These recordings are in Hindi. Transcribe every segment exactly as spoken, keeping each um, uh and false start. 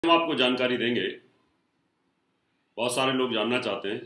हम आपको जानकारी देंगे। बहुत सारे लोग जानना चाहते हैं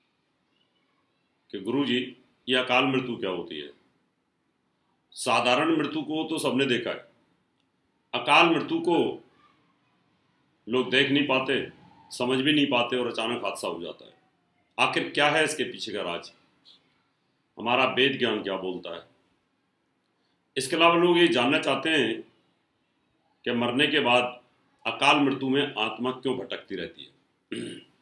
कि गुरुजी ये अकाल मृत्यु क्या होती है। साधारण मृत्यु को तो सबने देखा है, अकाल मृत्यु को लोग देख नहीं पाते, समझ भी नहीं पाते और अचानक हादसा हो जाता है। आखिर क्या है इसके पीछे का राज, हमारा वेद ज्ञान क्या बोलता है। इसके अलावा लोग ये जानना चाहते हैं कि मरने के बाद अकाल मृत्यु में आत्मा क्यों भटकती रहती है।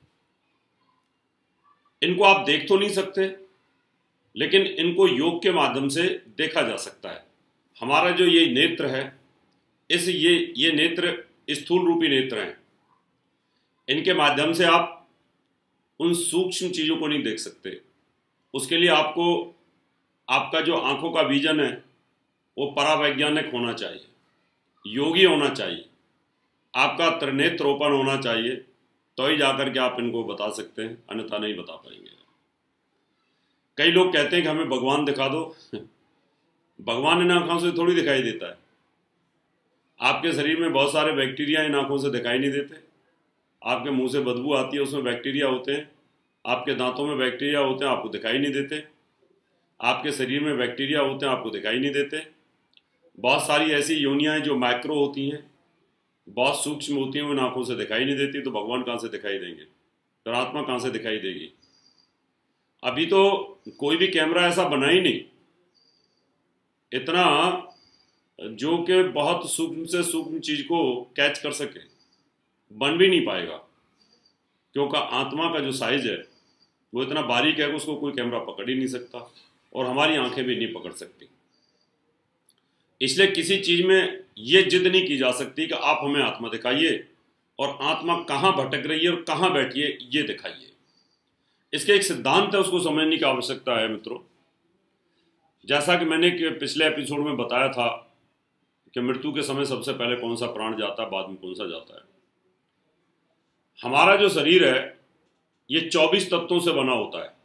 इनको आप देख तो नहीं सकते, लेकिन इनको योग के माध्यम से देखा जा सकता है। हमारा जो ये नेत्र है, इस ये ये नेत्र स्थूल रूपी नेत्र हैं। इनके माध्यम से आप उन सूक्ष्म चीज़ों को नहीं देख सकते। उसके लिए आपको आपका जो आंखों का विजन है वो परावैज्ञानिक होना चाहिए, योगी होना चाहिए, आपका त्रिनेत्र ओपन होना चाहिए, तो ही जाकर के आप इनको बता सकते हैं, अन्यथा नहीं बता पाएंगे। कई लोग कहते हैं कि हमें भगवान दिखा दो। भगवान इन आंखों से थोड़ी दिखाई देता है। आपके शरीर में बहुत सारे बैक्टीरिया इन आंखों से दिखाई नहीं देते। आपके मुंह से बदबू आती है, उसमें बैक्टीरिया होते हैं। आपके दांतों में बैक्टीरिया होते हैं, आपको दिखाई नहीं देते। आपके शरीर में बैक्टीरिया होते हैं, आपको दिखाई नहीं देते। बहुत सारी ऐसी योनियां हैं जो माइक्रो होती हैं, बहुत सूक्ष्म होती हैं, उन आंखों से दिखाई नहीं देती। तो भगवान कहाँ से दिखाई देंगे, फिर आत्मा कहाँ से दिखाई देगी। अभी तो कोई भी कैमरा ऐसा बना ही नहीं इतना जो कि बहुत सूक्ष्म से सूक्ष्म चीज को कैच कर सके, बन भी नहीं पाएगा, क्योंकि आत्मा का जो साइज है वो इतना बारीक है कि उसको कोई कैमरा पकड़ ही नहीं सकता, और हमारी आंखें भी नहीं पकड़ सकती। इसलिए किसी चीज में ये जिद नहीं की जा सकती कि आप हमें आत्मा दिखाइए और आत्मा कहाँ भटक रही है और कहाँ बैठी है ये दिखाइए। इसके एक सिद्धांत है, उसको समझने की आवश्यकता है मित्रों। जैसा कि मैंने पिछले एपिसोड में बताया था कि मृत्यु के समय सबसे पहले कौन सा प्राण जाता है, बाद में कौन सा जाता है। हमारा जो शरीर है ये चौबीस तत्वों से बना होता है,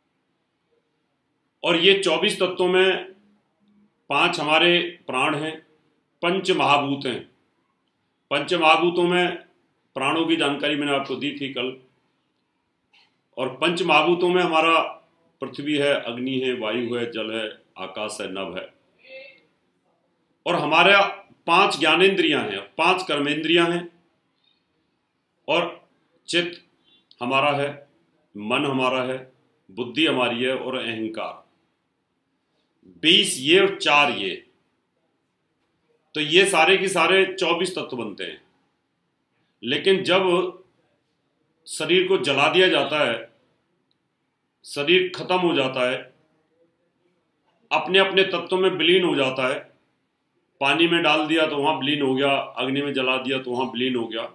और ये चौबीस तत्वों में पांच हमारे प्राण हैं, पंच महाभूत हैं। पंच महाभूतों में प्राणों की जानकारी मैंने आपको दी थी कल। और पंच महाभूतों में हमारा पृथ्वी है, अग्नि है, वायु है, जल है, आकाश है, नभ है। और हमारे पांच ज्ञानेंद्रियां हैं, पांच कर्मेंद्रियां हैं, और चित्त हमारा है, मन हमारा है, बुद्धि हमारी है, और अहंकार। बीस ये और चार ये, तो ये सारे के सारे चौबीस तत्व बनते हैं। लेकिन जब शरीर को जला दिया जाता है, शरीर खत्म हो जाता है, अपने अपने तत्वों में विलीन हो जाता है। पानी में डाल दिया तो वहां विलीन हो गया, अग्नि में जला दिया तो वहां विलीन हो गया।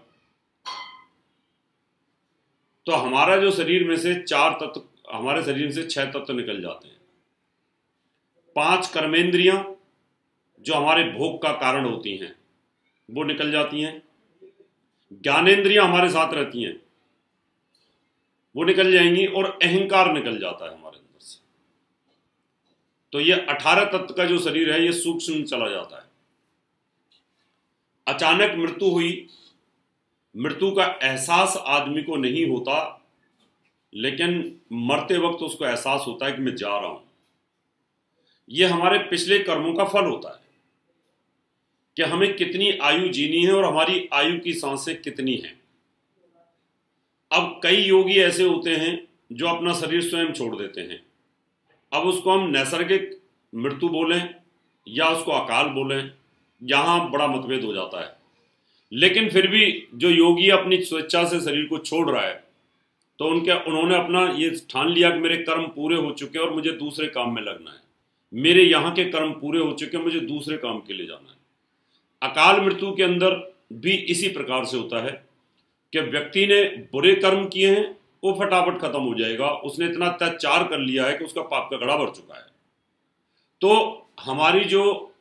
तो हमारा जो शरीर में से चार तत्व, हमारे शरीर से छह तत्व निकल जाते हैं। पांच कर्मेंद्रियां जो हमारे भोग का कारण होती हैं वो निकल जाती हैं। ज्ञानेंद्रियां हमारे साथ रहती हैं, वो निकल जाएंगी, और अहंकार निकल जाता है हमारे अंदर से। तो ये अठारह तत्व का जो शरीर है ये सूक्ष्म चला जाता है। अचानक मृत्यु हुई, मृत्यु का एहसास आदमी को नहीं होता, लेकिन मरते वक्त उसको एहसास होता है कि मैं जा रहा हूं। ये हमारे पिछले कर्मों का फल होता है कि हमें कितनी आयु जीनी है और हमारी आयु की सांसें कितनी हैं। अब कई योगी ऐसे होते हैं जो अपना शरीर स्वयं छोड़ देते हैं। अब उसको हम नैसर्गिक मृत्यु बोलें या उसको अकाल बोलें, यहां बड़ा मतभेद हो जाता है। लेकिन फिर भी जो योगी अपनी स्वेच्छा से शरीर को छोड़ रहा है, तो उनके उन्होंने अपना ये ठान लिया कि मेरे कर्म पूरे हो चुके हैं और मुझे दूसरे काम में लगना है, मेरे यहाँ के कर्म पूरे हो चुके हैं, मुझे दूसरे काम के लिए जाना है। अकाल मृत्यु के अंदर भी इसी प्रकार से होता है कि व्यक्ति ने बुरे कर्म किए हैं, वो फटाफट खत्म हो जाएगा। उसने इतना अत्याचार कर लिया है कि उसका पाप का घड़ा भर चुका है। तो हमारी जो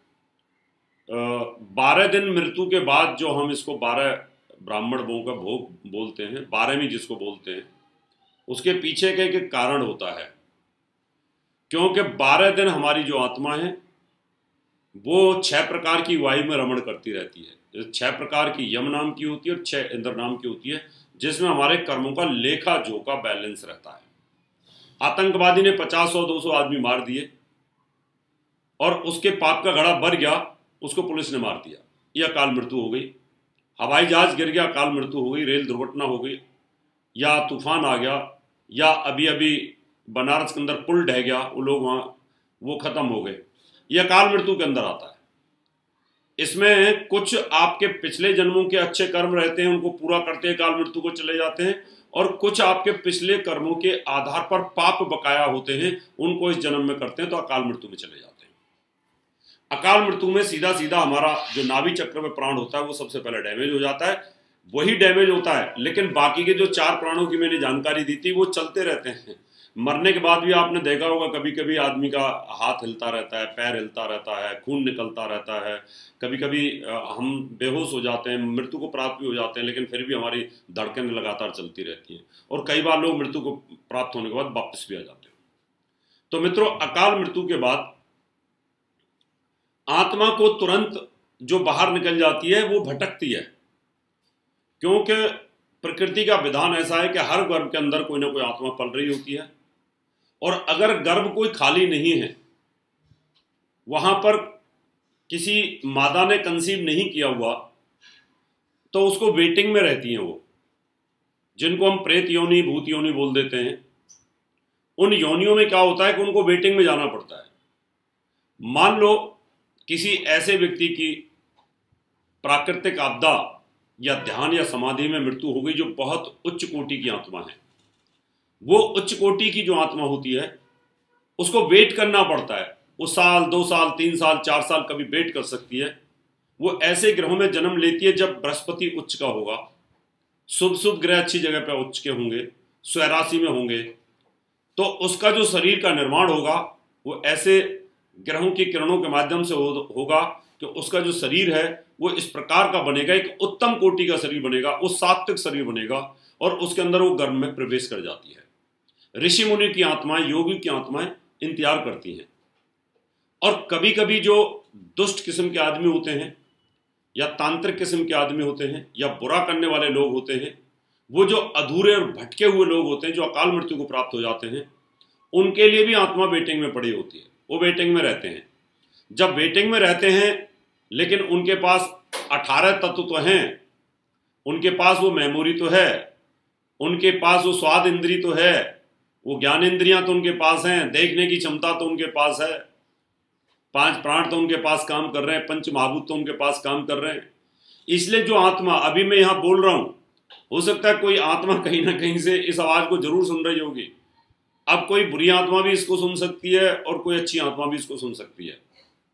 बारह दिन मृत्यु के बाद, जो हम इसको बारह ब्राह्मण भोग का भोग बोलते हैं, बारहवीं जिसको बोलते हैं, उसके पीछे का एक कारण होता है। क्योंकि बारह दिन हमारी जो आत्मा है वो छह प्रकार की वायु में रमण करती रहती है। छह प्रकार की यम नाम की होती है और छह इंद्र नाम की होती है, जिसमें हमारे कर्मों का लेखा जोखा बैलेंस रहता है। आतंकवादी ने पचास सौ दो सौ आदमी मार दिए और उसके पाप का घड़ा भर गया, उसको पुलिस ने मार दिया, ये अकाल मृत्यु हो गई। हवाई जहाज गिर गया, अकाल मृत्यु हो गई। रेल दुर्घटना हो गई, या तूफान आ गया, या अभी अभी बनारस के अंदर पुल ढह गया, वो लोग वहाँ वो खत्म हो गए, ये अकाल मृत्यु के अंदर आता है। इसमें कुछ आपके पिछले जन्मों के अच्छे कर्म रहते हैं, उनको पूरा करते हैं, अकाल मृत्यु को चले जाते हैं, और कुछ आपके पिछले कर्मों के आधार पर पाप बकाया होते हैं, उनको इस जन्म में करते हैं तो अकाल मृत्यु में चले जाते हैं। अकाल मृत्यु में सीधा सीधा हमारा जो नाभि चक्र में प्राण होता है वो सबसे पहले डैमेज हो जाता है, वही डैमेज होता है। लेकिन बाकी के जो चार प्राणों की मैंने जानकारी दी थी वो चलते रहते हैं। मरने के बाद भी आपने देखा होगा कभी कभी आदमी का हाथ हिलता रहता है, पैर हिलता रहता है, खून निकलता रहता है, कभी कभी हम बेहोश हो जाते हैं, मृत्यु को प्राप्त भी हो जाते हैं, लेकिन फिर भी हमारी धड़कनें लगातार चलती रहती हैं, और कई बार लोग मृत्यु को प्राप्त होने के बाद वापस भी आ जाते हैं। तो मित्रों, अकाल मृत्यु के बाद आत्मा को तुरंत जो बाहर निकल जाती है वो भटकती है, क्योंकि प्रकृति का विधान ऐसा है कि हर गर्भ के अंदर कोई ना कोई आत्मा पल रही होती है, और अगर गर्भ कोई खाली नहीं है, वहां पर किसी मादा ने कंसीव नहीं किया हुआ, तो उसको वेटिंग में रहती हैं वो, जिनको हम प्रेत योनि, भूत योनि बोल देते हैं। उन योनियों में क्या होता है कि उनको वेटिंग में जाना पड़ता है। मान लो किसी ऐसे व्यक्ति की प्राकृतिक आपदा या ध्यान या समाधि में मृत्यु हो गई जो बहुत उच्च कोटि की आत्मा है, वो उच्च कोटि की जो आत्मा होती है उसको वेट करना पड़ता है। वो साल, दो साल, तीन साल, चार साल कभी वेट कर सकती है। वो ऐसे ग्रहों में जन्म लेती है जब बृहस्पति उच्च का होगा, शुभ शुभ ग्रह अच्छी जगह पर उच्च के होंगे, स्वराशि में होंगे, तो उसका जो शरीर का निर्माण होगा वो ऐसे ग्रहों की किरणों के माध्यम से हो, होगा कि उसका जो शरीर है वो इस प्रकार का बनेगा, एक उत्तम कोटि का शरीर बनेगा, वो सात्विक शरीर बनेगा, और उसके अंदर वो गर्भ में प्रवेश कर जाती है। ऋषि मुनि की आत्माएं, योगी की आत्माएं इंतजार करती हैं। और कभी कभी जो दुष्ट किस्म के आदमी होते हैं, या तांत्रिक किस्म के आदमी होते हैं, या बुरा करने वाले लोग होते हैं, वो जो अधूरे और भटके हुए लोग होते हैं, जो अकाल मृत्यु को प्राप्त हो जाते हैं, उनके लिए भी आत्मा वेटिंग में पड़ी होती है। वो वेटिंग में रहते हैं। जब वेटिंग में रहते हैं, लेकिन उनके पास अठारह तत्व तो हैं, उनके पास वो मेमोरी तो है, उनके पास वो स्वाद इंद्री तो है, वो ज्ञान इंद्रियां तो उनके पास हैं, देखने की क्षमता तो उनके पास है, पांच प्राण तो उनके पास काम कर रहे हैं, पंच महाभूत तो उनके पास काम कर रहे हैं। इसलिए जो आत्मा अभी मैं यहां बोल रहा हूं, हो सकता है कोई आत्मा कहीं ना कहीं से इस आवाज को जरूर सुन रही होगी। अब कोई बुरी आत्मा भी इसको सुन सकती है और कोई अच्छी आत्मा भी इसको सुन सकती है।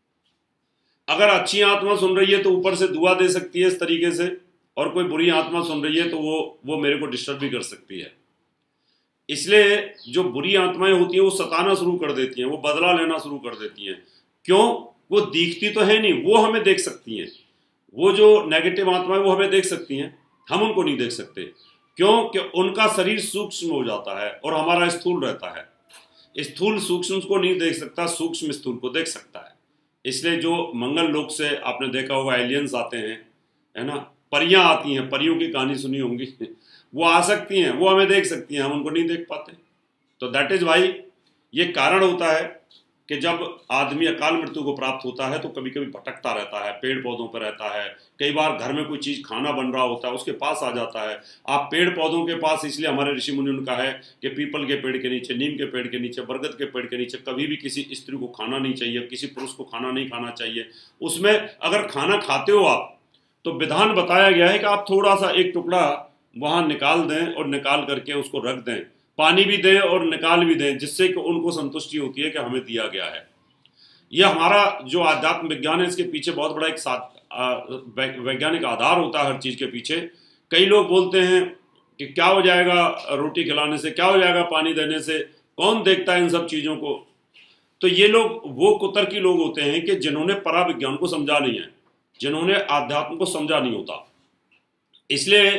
अगर अच्छी आत्मा सुन रही है तो ऊपर से दुआ दे सकती है इस तरीके से, और कोई बुरी आत्मा सुन रही है तो वो वो मेरे को डिस्टर्ब भी कर सकती है। इसलिए जो बुरी आत्माएं होती हैं वो सताना शुरू कर देती हैं, वो बदला लेना शुरू कर देती हैं। क्यों? वो दिखती तो है नहीं, वो हमें देख सकती हैं। वो जो नेगेटिव आत्माएं वो हमें देख सकती हैं, हम उनको नहीं देख सकते। क्यों? कि उनका शरीर सूक्ष्म हो जाता है और हमारा स्थूल रहता है। स्थूल सूक्ष्म को नहीं देख सकता, सूक्ष्म स्थूल को देख सकता है। इसलिए जो मंगल लोक से आपने देखा होगा एलियंस आते हैं, है ना, परियां आती हैं, परियों की कहानी सुनी होंगी, वो आ सकती हैं, वो हमें देख सकती हैं, हम उनको नहीं देख पाते। तो दैट इज वाई ये कारण होता है कि जब आदमी अकाल मृत्यु को प्राप्त होता है तो कभी कभी भटकता रहता है, पेड़ पौधों पर रहता है। कई बार घर में कोई चीज़ खाना बन रहा होता है, उसके पास आ जाता है। आप पेड़ पौधों के पास, इसलिए हमारे ऋषि मुनि ने कहा है कि पीपल के पेड़ के नीचे, नीम के पेड़ के नीचे, बरगद के पेड़ के नीचे कभी भी किसी स्त्री को खाना नहीं चाहिए, किसी पुरुष को खाना नहीं खाना चाहिए। उसमें अगर खाना खाते हो आप तो विधान बताया गया है कि आप थोड़ा सा एक टुकड़ा वहाँ निकाल दें और निकाल करके उसको रख दें, पानी भी दें और निकाल भी दें, जिससे कि उनको संतुष्टि होती है कि हमें दिया गया है। यह हमारा जो आध्यात्म विज्ञान है, इसके पीछे बहुत बड़ा एक वैज्ञानिक आधार होता है हर चीज़ के पीछे। कई लोग बोलते हैं कि क्या हो जाएगा रोटी खिलाने से, क्या हो जाएगा पानी देने से, कौन देखता है इन सब चीज़ों को। तो ये लोग वो कुतर्की लोग होते हैं कि जिन्होंने पराविज्ञान को समझा नहीं है, जिन्होंने आध्यात्म को समझा नहीं होता। इसलिए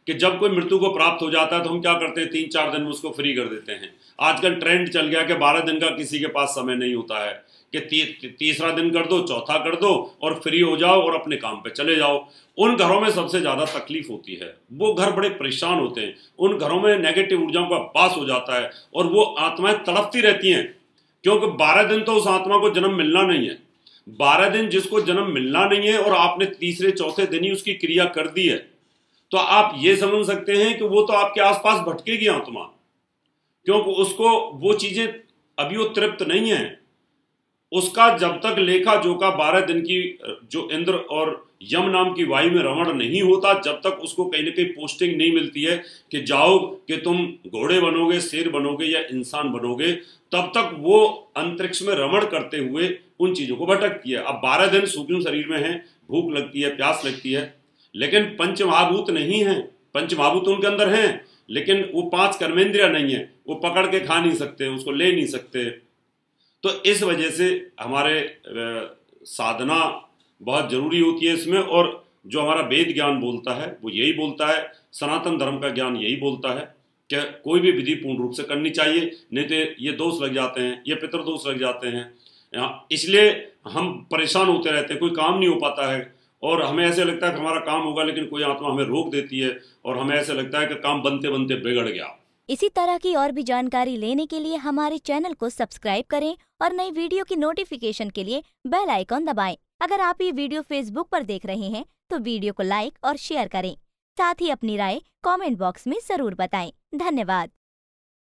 कि जब कोई मृत्यु को प्राप्त हो जाता है तो हम क्या करते हैं, तीन चार दिन में उसको फ्री कर देते हैं। आजकल ट्रेंड चल गया कि बारह दिन का किसी के पास समय नहीं होता है कि ती, तीसरा दिन कर दो, चौथा कर दो और फ्री हो जाओ और अपने काम पे चले जाओ। उन घरों में सबसे ज़्यादा तकलीफ होती है, वो घर बड़े परेशान होते हैं, उन घरों में नेगेटिव ऊर्जाओं का वास हो जाता है और वो आत्माएं तड़पती रहती हैं, क्योंकि बारह दिन तो उस आत्मा को जन्म मिलना नहीं है। बारह दिन जिसको जन्म मिलना नहीं है और आपने तीसरे चौथे दिन ही उसकी क्रिया कर दी है, तो आप ये समझ सकते हैं कि वो तो आपके आसपास भटकेगी आत्मा, क्योंकि उसको वो चीजें अभी वो तृप्त नहीं है। उसका जब तक लेखा जोखा बारह दिन की जो इंद्र और यम नाम की वायु में रमण नहीं होता, जब तक उसको कहीं ना कहीं पोस्टिंग नहीं मिलती है कि जाओ कि तुम घोड़े बनोगे, शेर बनोगे या इंसान बनोगे, तब तक वो अंतरिक्ष में रमण करते हुए उन चीजों को भटकती है। अब बारह दिन सूक्ष्म शरीर में है, भूख लगती है, प्यास लगती है, लेकिन पंच महाभूत नहीं है। पंच महाभूत उनके अंदर हैं, लेकिन वो पांच कर्मेंद्रिया नहीं है, वो पकड़ के खा नहीं सकते, उसको ले नहीं सकते। तो इस वजह से हमारे साधना बहुत जरूरी होती है इसमें, और जो हमारा वेद ज्ञान बोलता है वो यही बोलता है, सनातन धर्म का ज्ञान यही बोलता है कि कोई भी विधि पूर्ण रूप से करनी चाहिए, नहीं तो ये दोष लग जाते हैं, ये पितृदोष लग जाते हैं। इसलिए हम परेशान होते रहते हैं, कोई काम नहीं हो पाता है और हमें ऐसे लगता है कि हमारा काम होगा, लेकिन कोई आत्मा हमें रोक देती है और हमें ऐसे लगता है कि काम बनते बनते बिगड़ गया। इसी तरह की और भी जानकारी लेने के लिए हमारे चैनल को सब्सक्राइब करें और नई वीडियो की नोटिफिकेशन के लिए बेल आइकॉन दबाएं। अगर आप ये वीडियो फेसबुक पर देख रहे हैं तो वीडियो को लाइक और शेयर करें। साथ ही अपनी राय कमेंट बॉक्स में जरूर बताएं। धन्यवाद।